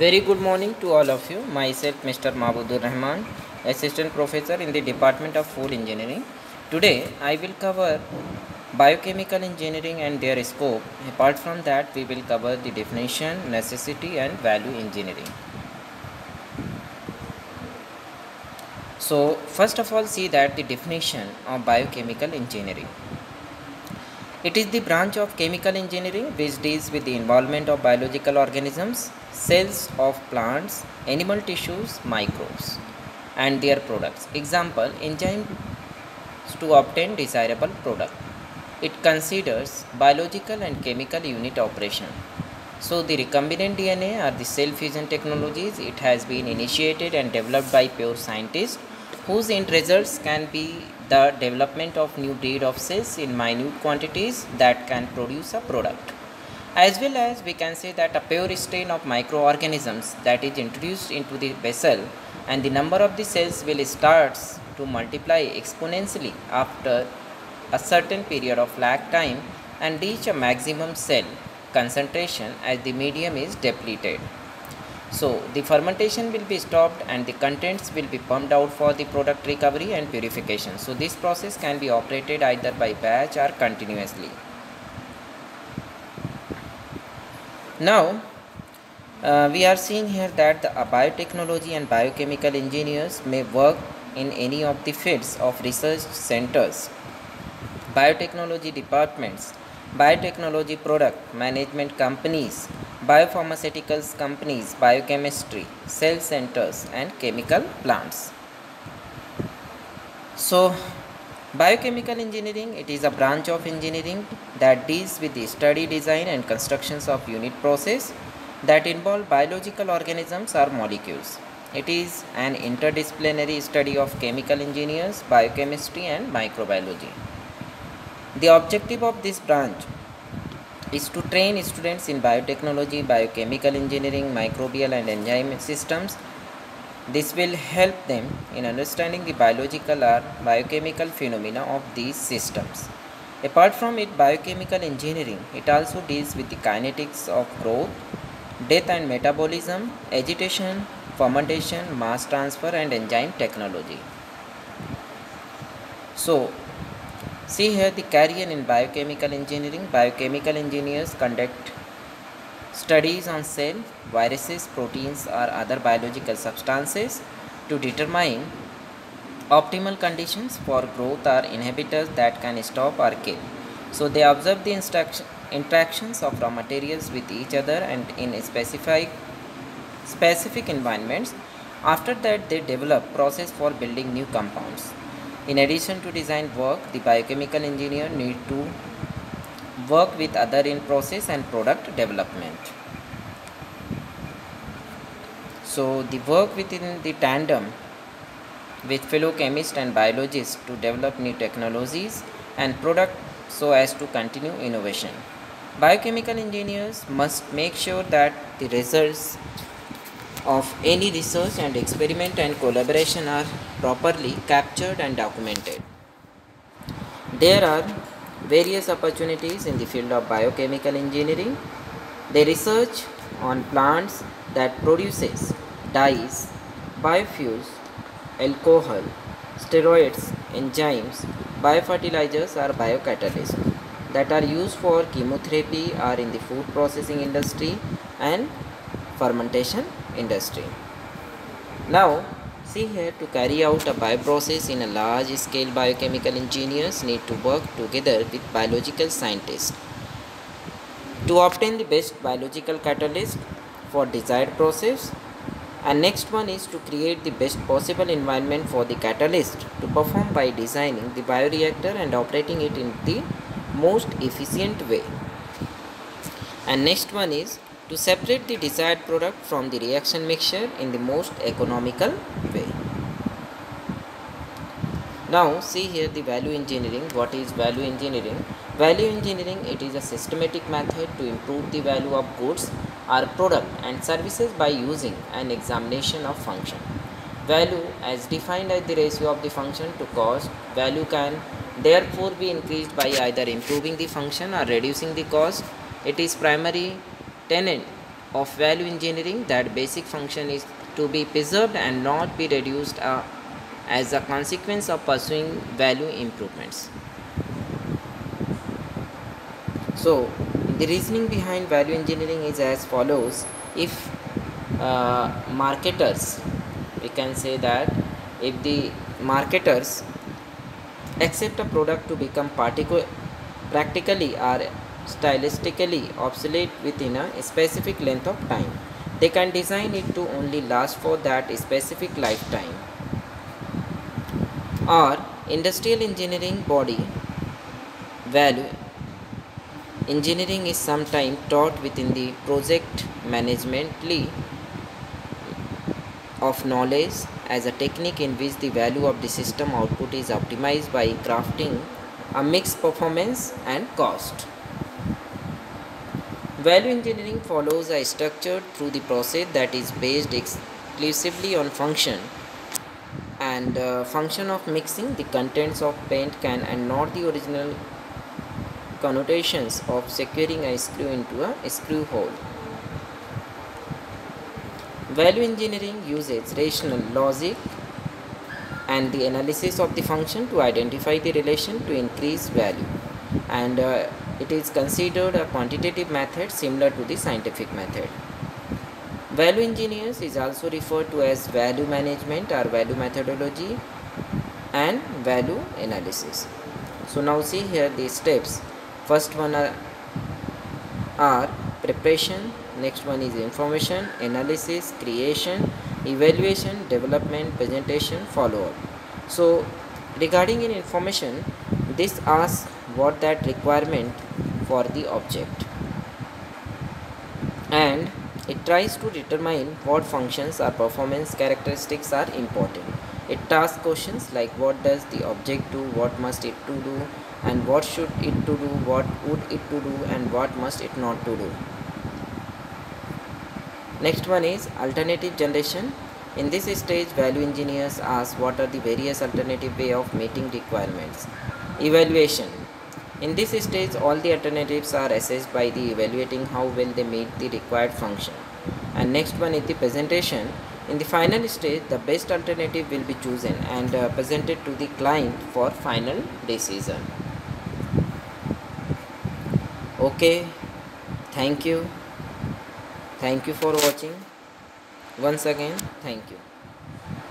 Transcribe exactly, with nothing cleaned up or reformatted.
Very good morning to all of you. Myself, Mister Mahbudur Rahman, Assistant Professor in the Department of Food Engineering. Today, I will cover biochemical engineering and their scope. Apart from that, we will cover the definition, necessity, and value engineering. So, first of all, see that the definition of biochemical engineering. It is the branch of chemical engineering which deals with the involvement of biological organisms, cells of plants, animal tissues, microbes, and their products. Example, enzymes to obtain desirable product. It considers biological and chemical unit operation. So the recombinant D N A are the cell fusion technologies. It has been initiated and developed by pure scientists whose end results can be the development of new breed of cells in minute quantities that can produce a product. As well as we can say that a pure strain of microorganisms that is introduced into the vessel, and the number of the cells will start to multiply exponentially after a certain period of lag time and reach a maximum cell concentration as the medium is depleted. So the fermentation will be stopped and the contents will be pumped out for the product recovery and purification. So this process can be operated either by batch or continuously. Now uh, we are seeing here that the uh, biotechnology and biochemical engineers may work in any of the fields of research centers, biotechnology departments, biotechnology product management companies, biopharmaceuticals companies, biochemistry, cell centers, and chemical plants. So, biochemical engineering, it is a branch of engineering that deals with the study, design, and constructions of unit process that involve biological organisms or molecules. It is an interdisciplinary study of chemical engineers, biochemistry, and microbiology. The objective of this branch is to train students in biotechnology, biochemical engineering, microbial and enzyme systems. This will help them in understanding the biological or biochemical phenomena of these systems. Apart from it, biochemical engineering, it also deals with the kinetics of growth, death and metabolism, agitation, fermentation, mass transfer, and enzyme technology. So, see here the career in biochemical engineering. Biochemical engineers conduct studies on cell, viruses, proteins, or other biological substances to determine optimal conditions for growth or inhibitors that can stop or kill. So they observe the interactions of raw materials with each other and in specific specific environments. After that, they develop process for building new compounds. In addition to design work, the biochemical engineer need to work with other in process and product development. So the work within the tandem with fellow chemists and biologists to develop new technologies and product so as to continue innovation. Biochemical engineers must make sure that the results of any research and experiment and collaboration are properly captured and documented. There are various opportunities in the field of biochemical engineering. They research on plants that produces dyes, biofuels, alcohol, steroids, enzymes, biofertilizers or biocatalysts that are used for chemotherapy or in the food processing industry and fermentation industry. Now see here, to carry out a bioprocess in a large scale, biochemical engineers need to work together with biological scientists to obtain the best biological catalyst for desired process. And next one is to create the best possible environment for the catalyst to perform by designing the bioreactor and operating it in the most efficient way. And next one is to separate the desired product from the reaction mixture in the most economical way. Now see here the value engineering. What is value engineering? Value engineering, it is a systematic method to improve the value of goods or product and services by using an examination of function. Value as defined as the ratio of the function to cost. Value can therefore be increased by either improving the function or reducing the cost. It is primary tenet of value engineering, that basic function is to be preserved and not be reduced uh, as a consequence of pursuing value improvements. So the reasoning behind value engineering is as follows. If uh, marketers, we can say that if the marketers accept a product to become particu- practically or stylistically obsolete within a specific length of time, they can design it to only last for that specific lifetime. Or industrial engineering body value engineering is sometimes taught within the project managemently of knowledge as a technique in which the value of the system output is optimized by crafting a mixed performance and cost. Value engineering follows a structure through the process that is based exclusively on function and uh, function of mixing the contents of paint can and not the original connotations of securing a screw into a screw hole. Value engineering uses rational logic and the analysis of the function to identify the relation to increase value, and uh, it is considered a quantitative method similar to the scientific method. Value engineers is also referred to as value management or value methodology and value analysis. So now see here the steps. First one are, are preparation, next one is information, analysis, creation, evaluation, development, presentation, follow-up. So regarding in information, this asks what that requirement for the object, and it tries to determine what functions or performance characteristics are important. It asks questions like what does the object do, what must it to do, and what should it to do, what would it to do, and what must it not to do. Next one is alternative generation. In this stage, value engineers ask what are the various alternative way of meeting requirements. Evaluation. In this stage, all the alternatives are assessed by the evaluating how well they meet the required function. And next one is the presentation. In the final stage, the best alternative will be chosen and uh, presented to the client for final decision. Okay, thank you. Thank you for watching. Once again, thank you.